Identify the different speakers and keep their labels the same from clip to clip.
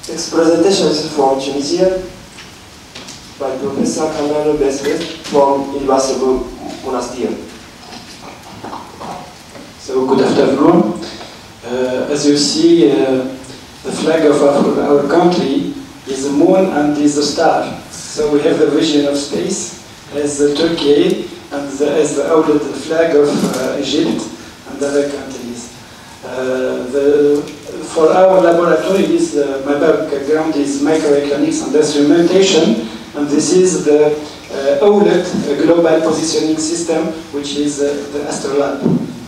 Speaker 1: This presentation is from Tunisia by Professor Kamel Besbet from University Monastir.
Speaker 2: So good afternoon. As you see, the flag of our country is the moon and is the star. So we have the vision of space as Turkey and as the flag of Egypt and other countries. For our laboratories, my background is microelectronics and instrumentation, and this is the OLED Global Positioning System, which is the Astrolab.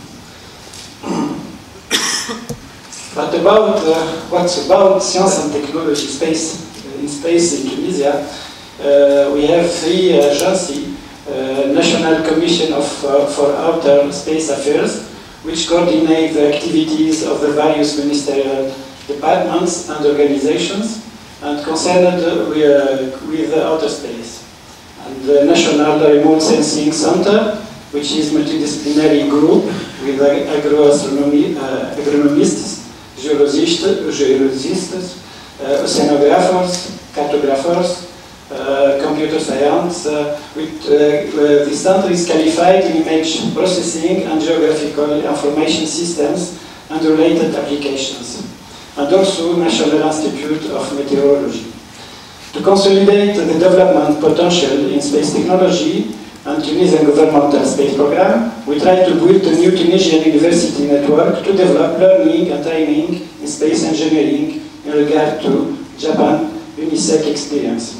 Speaker 2: But about what's about science and technology space in Tunisia, we have three agencies: National Commission for Outer Space Affairs, which coordinate the activities of the various ministerial departments and organizations and concerned with the outer space. And the National Remote Sensing Center, which is a multidisciplinary group with agronomists, geologists, oceanographers, cartographers, computer science. The center is qualified in image processing and geographical information systems and related applications, and also National Institute of Meteorology. To consolidate the development potential in space technology and Tunisian governmental space program, we try to build a new Tunisian university network to develop learning and training in space engineering in regard to Japan UNISEC experience.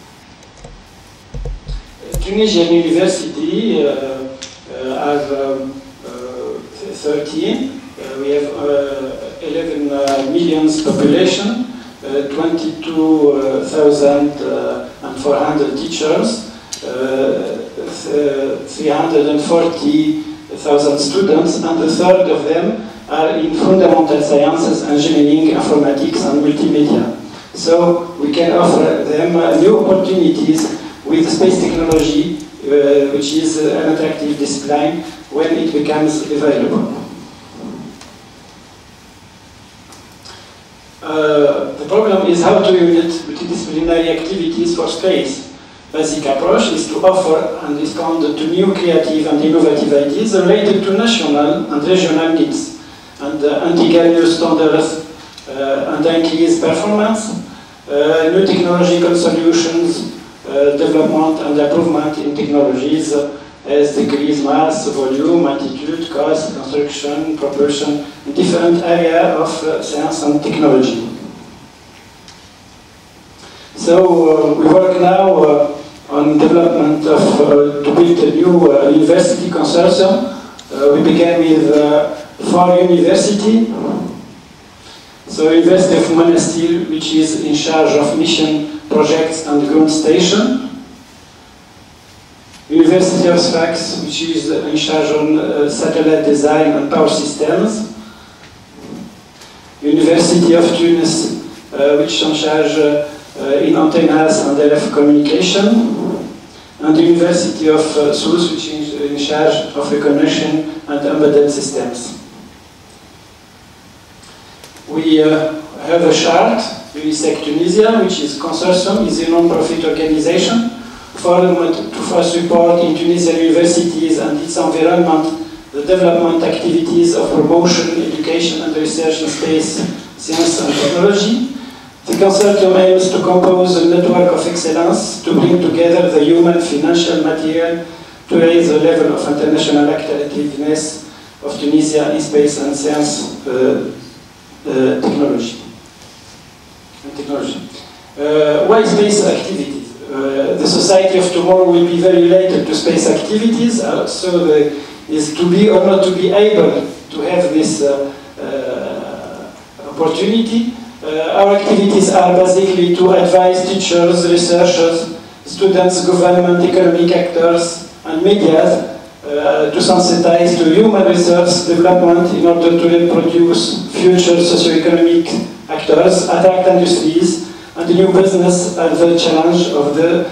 Speaker 2: Tunisian University have 13. We have 11 million population, 22,400 teachers, 340,000 students, and a third of them are in fundamental sciences, engineering, informatics, and multimedia. So we can offer them new opportunities with space technology, which is an attractive discipline when it becomes available. The problem is how to unite multidisciplinary activities for space. Basic approach is to offer and respond to new creative and innovative ideas related to national and regional needs, and integrate new standards and increase performance, new technological solutions, development and improvement in technologies as decrease mass, volume, altitude, cost, construction, propulsion, in different areas of science and technology. So we work now on development of to build a new university consortium. We began with 4 universities. So University of Monastir, which is in charge of mission projects and ground station. University of Sfax, which is in charge on satellite design and power systems. University of Tunis, which is in charge in antennas and RF communication. And the University of Sousse, which is in charge of recognition and embedded systems. We have a chart, UNISEC Tunisia, which is consortium, is a non-profit organization for support in Tunisian universities and its environment, the development activities of promotion, education and research in space, science and technology. The consortium aims to compose a network of excellence to bring together the human, financial, material to raise the level of international attractiveness of Tunisia in space and science technology. Why space activities? The society of tomorrow will be very related to space activities, so is to be or not to be able to have this opportunity. Our activities are basically to advise teachers, researchers, students, government, economic actors, and media to sensitize to human research development in order to reproduce future socioeconomic actors, attract industries, and the new business at the challenge of the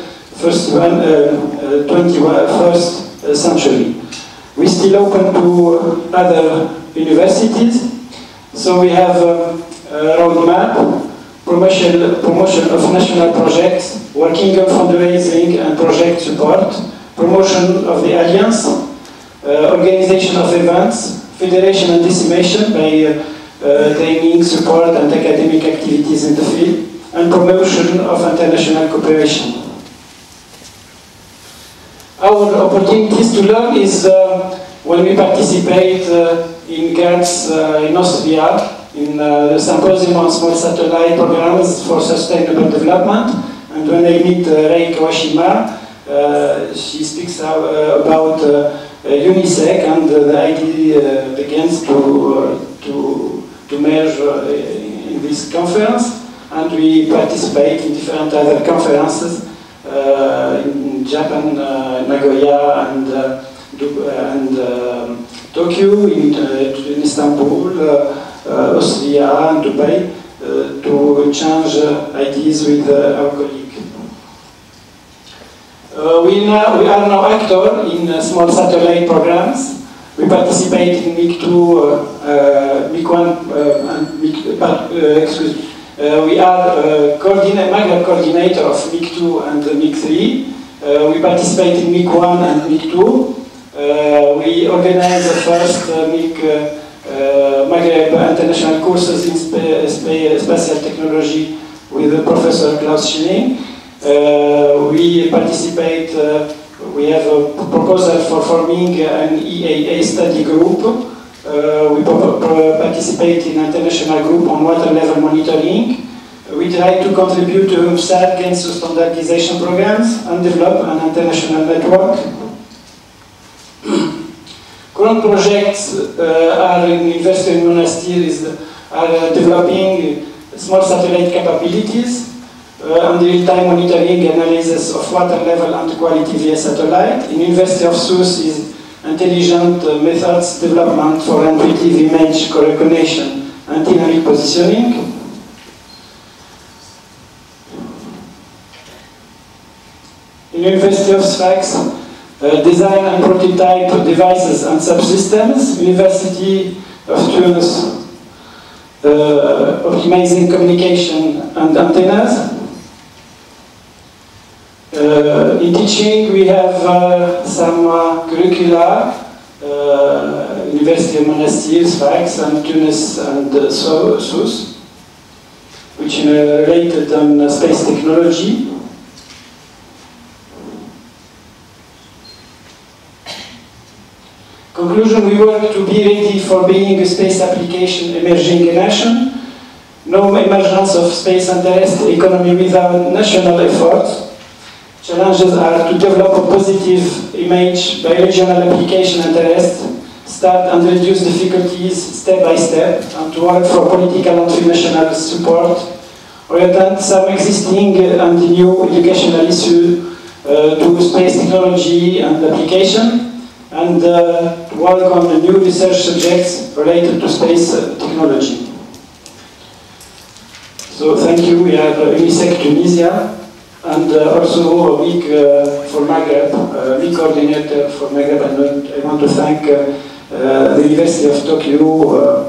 Speaker 2: 21st century. We still open to other universities, so we have a roadmap promotion of national projects, working on fundraising and project support, promotion of the alliance, organization of events, federation and dissemination by training, support and academic activities in the field, and promotion of international cooperation. Our opportunities to learn is when we participate in GERTS in Austria, in the Symposium on Small Satellite Programs for Sustainable Development, and when I meet Rei Kawashima, she speaks about UNISEC, and the idea begins to merge in this conference, and we participate in different other conferences in Japan, Nagoya, and Tokyo, in Istanbul, Austria, and Dubai, to exchange ideas with our colleagues. We are now actors in small satellite programs. We participate in MIG2, MIG1, and MIG, we are Maghreb coordinator of MIG2 and MIG3. We participate in MIG1 and MIG2. We organize the first Maghreb international courses in spatial technology with Professor Klaus Schilling. We participate, we have a proposal for forming an EAA study group. We participate in an international group on water level monitoring. We try to contribute to UNCTAD against standardization programs and develop an international network. Current projects are in University of Monastir are developing small satellite capabilities and real-time monitoring analysis of water level and quality via satellite. In University of Sousse is intelligent methods development for intuitive image recognition and dynamic positioning. In University of Sfax, design and prototype devices and subsystems. University of Tunis, optimizing communication and antennas. In teaching, we have some curricula, University of Monastir, Sfax, and Tunis and Sousse, which are related on space technology. Conclusion, we work to be ready for being a space application emerging nation. No emergence of space and terrestrial economy without national efforts. Challenges are to develop a positive image by regional application and interest, start and reduce difficulties step by step, and to work for political and financial support, orient some existing and new educational issues to space technology and application, and work on the new research subjects related to space technology. So thank you. We are UNISEC Tunisia, and also MIG for Maghreb, MIG coordinator for Maghreb, and I want to thank the University of Tokyo